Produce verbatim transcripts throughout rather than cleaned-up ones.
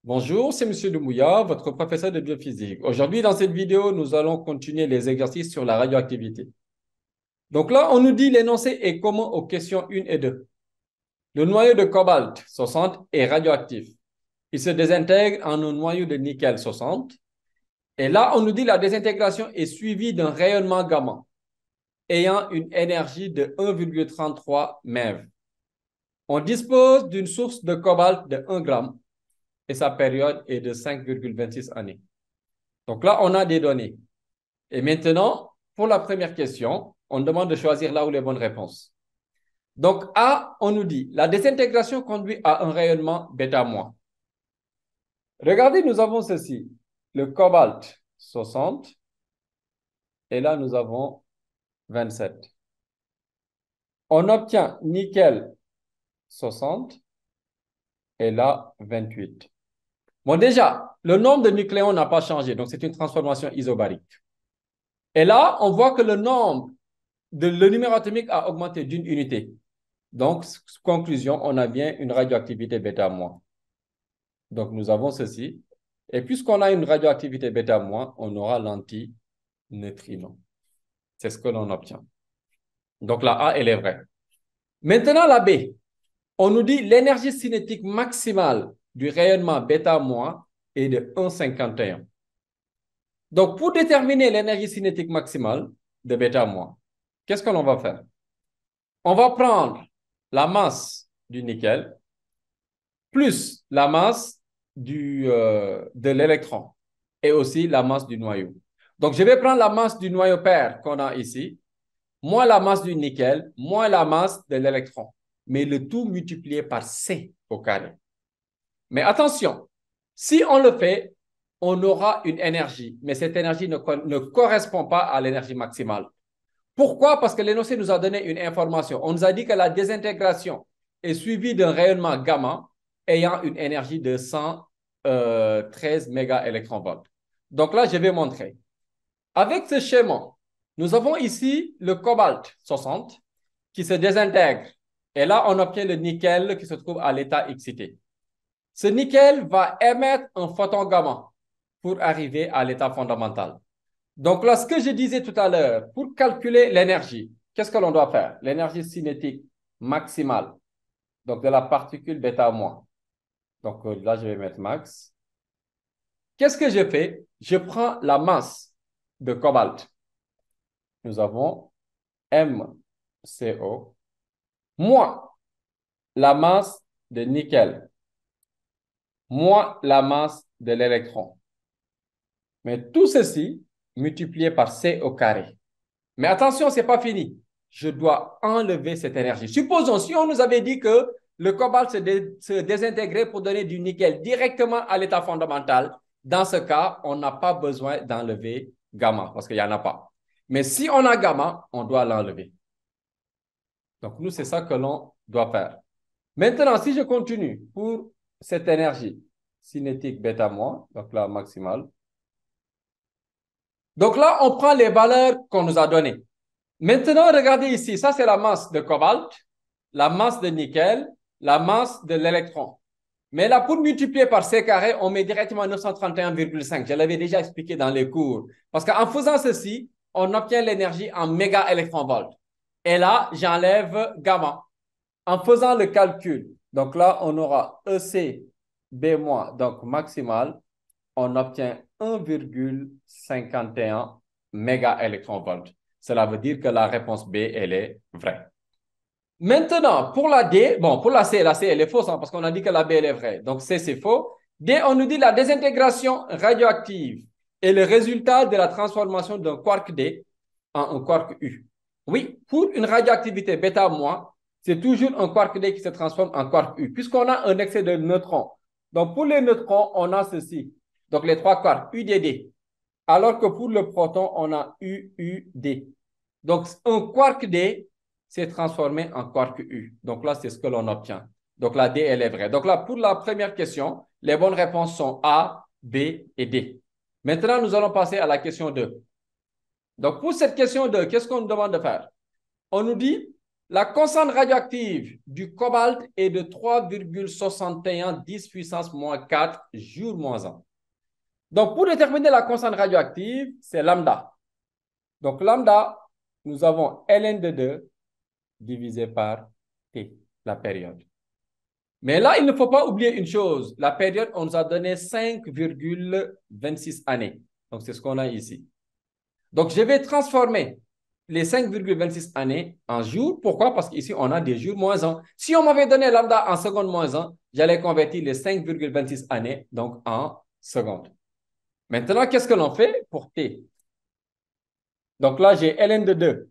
Bonjour, c'est Monsieur Doumbouya, votre professeur de biophysique. Aujourd'hui, dans cette vidéo, nous allons continuer les exercices sur la radioactivité. Donc là, on nous dit l'énoncé est commun aux questions un et deux. Le noyau de cobalt soixante est radioactif. Il se désintègre en un noyau de nickel soixante. Et là, on nous dit la désintégration est suivie d'un rayonnement gamma ayant une énergie de un virgule trente-trois MeV. On dispose d'une source de cobalt de un gramme et sa période est de cinq virgule vingt-six années. Donc là, on a des données. Et maintenant, pour la première question, on demande de choisir là où les bonnes réponses. Donc A, on nous dit, la désintégration conduit à un rayonnement bêta-. Regardez, nous avons ceci, le cobalt soixante, et là nous avons vingt-sept. On obtient nickel soixante, et là vingt-huit. Bon, déjà, le nombre de nucléons n'a pas changé, donc c'est une transformation isobarique. Et là, on voit que le nombre, de, le numéro atomique a augmenté d'une unité. Donc, conclusion, on a bien une radioactivité bêta-. Donc, nous avons ceci. Et puisqu'on a une radioactivité bêta-, on aura l'antineutrino. C'est ce que l'on obtient. Donc, la A, elle est vraie. Maintenant, la B. On nous dit l'énergie cinétique maximale du rayonnement bêta- est de un virgule cinquante et un. Donc, pour déterminer l'énergie cinétique maximale de bêta-, qu'est-ce que l'on va faire? On va prendre la masse du nickel plus la masse du, euh, de l'électron et aussi la masse du noyau. Donc, je vais prendre la masse du noyau pair qu'on a ici, moins la masse du nickel, moins la masse de l'électron, mais le tout multiplié par C au carré. Mais attention, si on le fait, on aura une énergie, mais cette énergie ne, ne correspond pas à l'énergie maximale. Pourquoi? Parce que l'énoncé nous a donné une information. On nous a dit que la désintégration est suivie d'un rayonnement gamma ayant une énergie de cent treize mégaélectronvolts. Donc là, je vais montrer. Avec ce schéma, nous avons ici le cobalt soixante qui se désintègre. Et là, on obtient le nickel qui se trouve à l'état excité. Ce nickel va émettre un photon gamma pour arriver à l'état fondamental. Donc là, ce que je disais tout à l'heure, pour calculer l'énergie, qu'est-ce que l'on doit faire? L'énergie cinétique maximale, donc de la particule bêta-. Donc là, je vais mettre max. Qu'est-ce que je fais? Je prends la masse de cobalt. Nous avons MCO moins la masse de nickel moins la masse de l'électron. Mais tout ceci multiplié par C au carré. Mais attention, ce n'est pas fini. Je dois enlever cette énergie. Supposons, si on nous avait dit que le cobalt se, dé, se désintégrait pour donner du nickel directement à l'état fondamental, dans ce cas, on n'a pas besoin d'enlever gamma parce qu'il n'y en a pas. Mais si on a gamma, on doit l'enlever. Donc, nous, c'est ça que l'on doit faire. Maintenant, si je continue pour cette énergie cinétique bêta-, donc la maximale. Donc là, on prend les valeurs qu'on nous a données. Maintenant, regardez ici, ça c'est la masse de cobalt, la masse de nickel, la masse de l'électron. Mais là, pour multiplier par C carré, on met directement neuf cent trente et un virgule cinq. Je l'avais déjà expliqué dans les cours. Parce qu'en faisant ceci, on obtient l'énergie en mégaélectronvolts. Et là, j'enlève gamma. En faisant le calcul, donc là, on aura E C B-, donc maximal, on obtient un virgule cinquante et un mégaélectronvolts. Cela veut dire que la réponse B, elle est vraie. Maintenant, pour la D, bon, pour la C, la C, elle est fausse hein, parce qu'on a dit que la B, elle est vraie. Donc, C, c'est faux. D, on nous dit la désintégration radioactive est le résultat de la transformation d'un quark D en un quark U. Oui, pour une radioactivité bêta-, c'est toujours un quark D qui se transforme en quark U, puisqu'on a un excès de neutrons. Donc, pour les neutrons, on a ceci. Donc, les trois quarks, U D D. Alors que pour le proton, on a U U D. Donc, un quark D s'est transformé en quark U. Donc là, c'est ce que l'on obtient. Donc, la D, elle est vraie. Donc là, pour la première question, les bonnes réponses sont A, B et D. Maintenant, nous allons passer à la question deux. Donc, pour cette question deux, qu'est-ce qu'on nous demande de faire? On nous dit La constante radioactive du cobalt est de trois virgule soixante et un dix puissance moins quatre jours moins un. Donc, pour déterminer la constante radioactive, c'est lambda. Donc, lambda, nous avons ln de deux divisé par T, la période. Mais là, il ne faut pas oublier une chose. La période, on nous a donné cinq virgule vingt-six années. Donc, c'est ce qu'on a ici. Donc, je vais transformer les cinq virgule vingt-six années en jours. Pourquoi? Parce qu'ici, on a des jours moins un. Si on m'avait donné lambda en secondes moins un, j'allais convertir les cinq virgule vingt-six années donc en secondes. Maintenant, qu'est-ce que l'on fait pour T? Donc là, j'ai ln de deux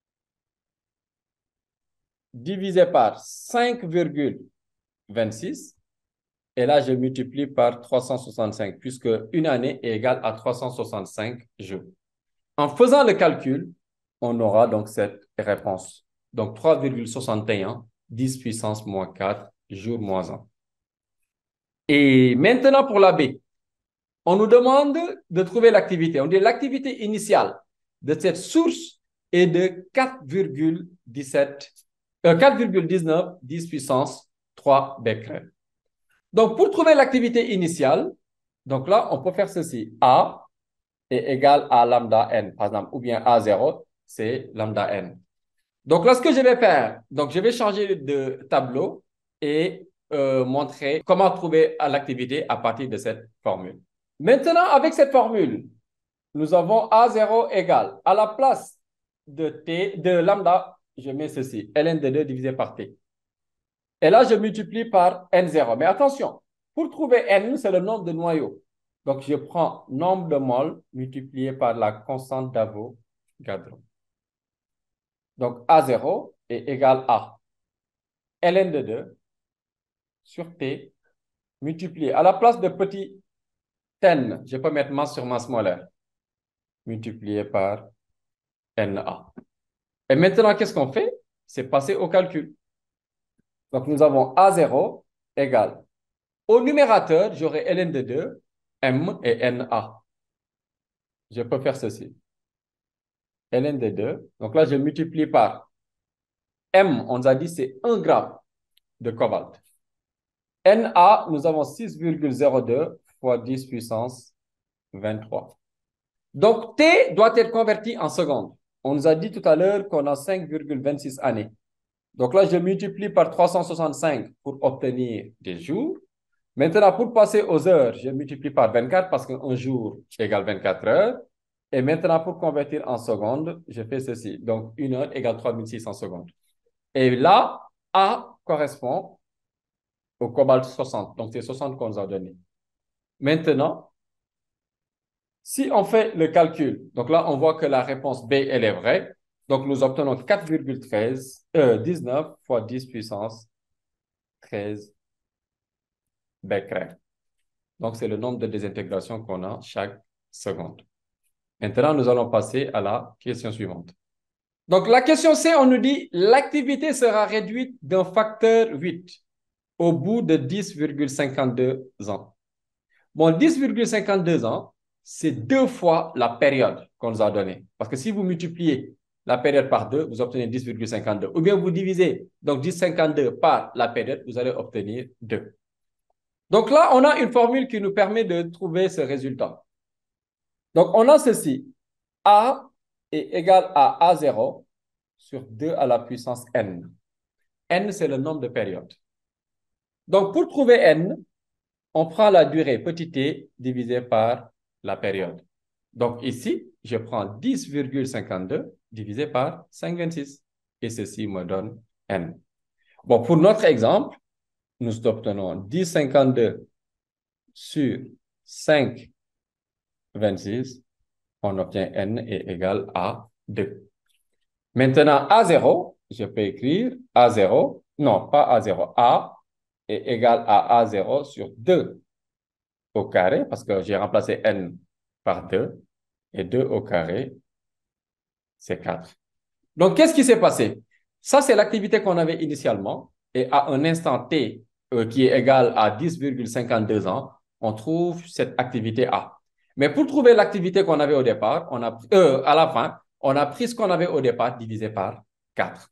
divisé par cinq virgule vingt-six. Et là, je multiplie par trois cent soixante-cinq, puisque une année est égale à trois cent soixante-cinq jours. En faisant le calcul, on aura donc cette réponse. Donc, trois virgule soixante et un, dix puissance moins quatre, jours moins un. Et maintenant, pour la B, on nous demande de trouver l'activité. On dit l'activité initiale de cette source est de quatre virgule dix-sept, euh, quatre virgule dix-neuf, dix puissance trois becquerels. Donc, pour trouver l'activité initiale, donc là, on peut faire ceci. A est égal à lambda n, par exemple, ou bien A zéro, c'est lambda n. Donc là, ce que je vais faire, donc je vais changer de tableau et euh, montrer comment trouver l'activité à partir de cette formule. Maintenant, avec cette formule, nous avons A zéro égale, à la place de T, de lambda, je mets ceci, ln de deux divisé par T. Et là, je multiplie par N zéro. Mais attention, pour trouver N, c'est le nombre de noyaux. Donc, je prends nombre de moles multiplié par la constante d'Avogadro. Donc, A zéro est égal à ln de deux sur T multiplié. À la place de petit n, je peux mettre masse sur masse molaire multiplié par Na. Et maintenant, qu'est-ce qu'on fait? C'est passer au calcul. Donc, nous avons A zéro égale. Au numérateur, j'aurai ln de deux, M et Na. Je peux faire ceci. ln de deux. Donc là, je multiplie par M, on nous a dit c'est un gramme de cobalt. Na, nous avons six virgule zéro deux fois dix puissance vingt-trois. Donc, T doit être converti en secondes. On nous a dit tout à l'heure qu'on a cinq virgule vingt-six années. Donc là, je multiplie par trois cent soixante-cinq pour obtenir des jours. Maintenant, pour passer aux heures, je multiplie par vingt-quatre parce qu'un jour égale vingt-quatre heures. Et maintenant, pour convertir en secondes, je fais ceci. Donc, une heure égale trois mille six cents secondes. Et là, A correspond au cobalt soixante. Donc, c'est soixante qu'on nous a donné. Maintenant, si on fait le calcul, donc là, on voit que la réponse B, elle est vraie. Donc, nous obtenons quatre virgule treize, euh, dix-neuf fois dix puissance treize becquerels. Donc, c'est le nombre de désintégrations qu'on a chaque seconde. Maintenant, nous allons passer à la question suivante. Donc, la question C, on nous dit l'activité sera réduite d'un facteur huit au bout de dix virgule cinquante-deux ans. Bon, dix virgule cinquante-deux ans, c'est deux fois la période qu'on nous a donnée. Parce que si vous multipliez la période par deux, vous obtenez dix virgule cinquante-deux. Ou bien vous divisez donc dix virgule cinquante-deux par la période, vous allez obtenir deux. Donc là, on a une formule qui nous permet de trouver ce résultat. Donc, on a ceci. A est égal à A zéro sur deux à la puissance n. N, c'est le nombre de périodes. Donc, pour trouver n, on prend la durée petit t divisé par la période. Donc, ici, je prends dix virgule cinquante-deux divisé par cinq virgule vingt-six. Et ceci me donne n. Bon, pour notre exemple, nous obtenons dix virgule cinquante-deux sur cinq virgule vingt-six. On obtient n est égal à deux. Maintenant, A zéro, je peux écrire A zéro, non, pas A zéro, A est égal à A zéro sur deux au carré, parce que j'ai remplacé n par deux, et deux au carré, c'est quatre. Donc, qu'est-ce qui s'est passé? Ça, c'est l'activité qu'on avait initialement, et à un instant t euh, qui est égal à dix virgule cinquante-deux ans, on trouve cette activité A. Mais pour trouver l'activité qu'on avait au départ, on a, euh, à la fin, on a pris ce qu'on avait au départ divisé par quatre.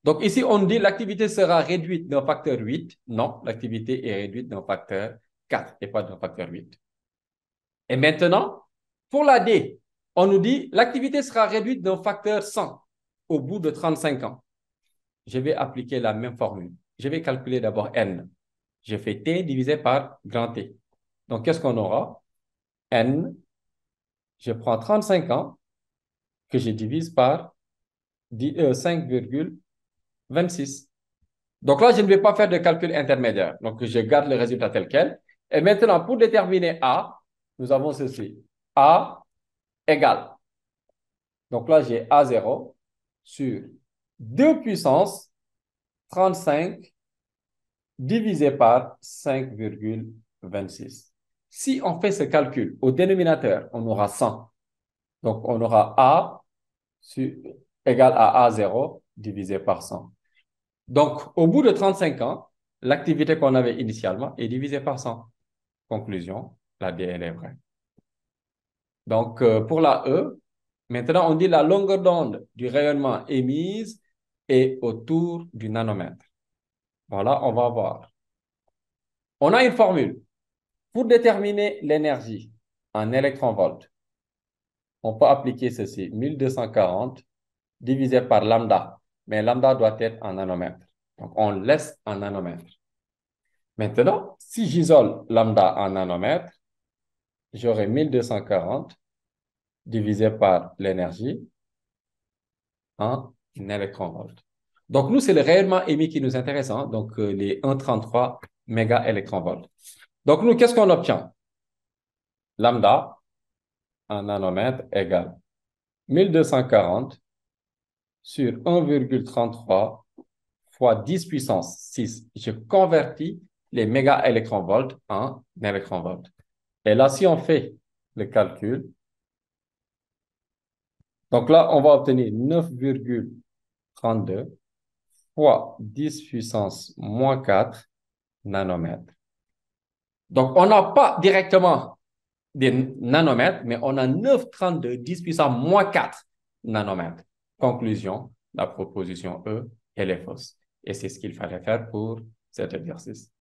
Donc ici, on dit l'activité sera réduite d'un facteur huit. Non, l'activité est réduite d'un facteur quatre et pas d'un facteur huit. Et maintenant, pour la D, on nous dit l'activité sera réduite d'un facteur cent au bout de trente-cinq ans. Je vais appliquer la même formule. Je vais calculer d'abord N. Je fais T divisé par grand T. Donc, qu'est-ce qu'on aura? N, je prends trente-cinq ans que je divise par cinq virgule vingt-six. Donc là, je ne vais pas faire de calcul intermédiaire. Donc, je garde le résultat tel quel. Et maintenant, pour déterminer A, nous avons ceci. A égale. Donc là, j'ai A zéro sur deux puissance trente-cinq divisé par cinq virgule vingt-six. Si on fait ce calcul au dénominateur, on aura cent. Donc, on aura A sur, égal à A zéro divisé par cent. Donc, au bout de trente-cinq ans, l'activité qu'on avait initialement est divisée par cent. Conclusion, la D, elle est vraie. Donc, euh, pour la E, maintenant, on dit la longueur d'onde du rayonnement émise est autour du nanomètre. Voilà, on va voir. On a une formule. Pour déterminer l'énergie en électronvolts, on peut appliquer ceci, mille deux cent quarante divisé par lambda. Mais lambda doit être en nanomètres. Donc, on laisse en nanomètres. Maintenant, si j'isole lambda en nanomètres, j'aurai mille deux cent quarante divisé par l'énergie en électronvolts. Donc, nous, c'est le rayonnement émis qui nous intéresse, hein? Donc euh, les un virgule trente-trois mégaélectronvolts. Donc, nous, qu'est-ce qu'on obtient? Lambda en nanomètres égale mille deux cent quarante sur un virgule trente-trois fois dix puissance six. Je convertis les mégaélectronvolts en électronvolts. Et là, si on fait le calcul, donc là, on va obtenir neuf virgule trente-deux fois dix puissance moins quatre nanomètres. Donc, on n'a pas directement des nanomètres, mais on a neuf virgule trente-deux, dix puissance moins quatre nanomètres. Conclusion, la proposition E, elle est fausse. Et c'est ce qu'il fallait faire pour cet exercice.